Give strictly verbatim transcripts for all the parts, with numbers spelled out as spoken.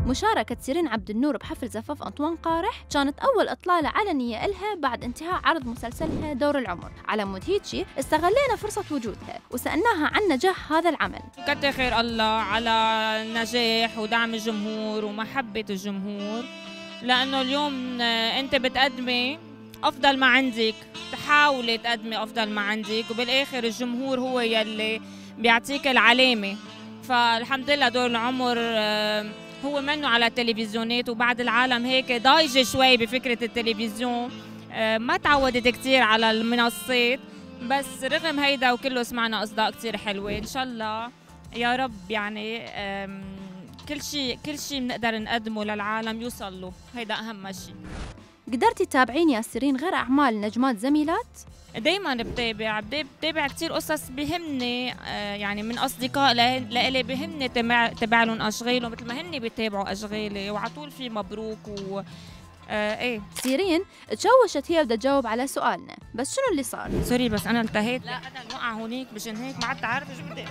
مشاركة سيرين عبد النور بحفل زفاف أنطوان قارح كانت أول إطلالة علنية إلها بعد انتهاء عرض مسلسلها دور العمر. على مود هيجي استغلينا فرصة وجودها وسألناها عن نجاح هذا العمل. كتر خير الله على نجاح ودعم الجمهور ومحبة الجمهور، لأنه اليوم أنت بتقدمي أفضل ما عندك، تحاولي تقدمي أفضل ما عندك، وبالآخر الجمهور هو يلي بيعطيك العلامة. فالحمد لله دور العمر هو منه على التلفزيونات، وبعد العالم هيك ضايجة شوي بفكرة التلفزيون، ما تعودت كتير على المنصات، بس رغم هيدا وكله سمعنا أصداء كتير حلوة. إن شاء الله يا رب يعني كل شيء كل شيء بنقدر نقدمه للعالم يوصل له، هيدا أهم شيء. قدرتي تتابعين يا سيرين غير أعمال نجمات زميلات؟ دايما بتابع بتابع كثير قصص بهمني، يعني من اصدقاء لإلي بهمني تابع لهم اشغالهم مثل ما هن بيتابعوا اشغالي، وعلى طول في مبروك و آه ايه. سيرين تشوشت هي بدها تجاوب على سؤالنا، بس شنو اللي صار؟ سوري بس انا التهيت. لا انا وقع هونيك مشان هيك ما عدت عارفه شو بدي.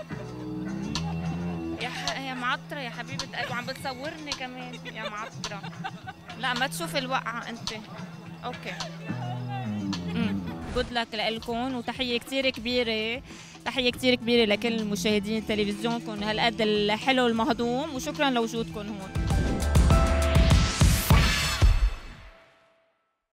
يا ح... يا معطره يا حبيبه قلبي، وعم بتصورني كمان يا معطره. لا ما تشوف الوقعه انت. اوكي. جود لك لكم، وتحيه كثير كبيره تحيه كثير كبيره لكل المشاهدين التلفزيون، كون هالقد الحلو المهضوم، وشكرا لوجودكم هون.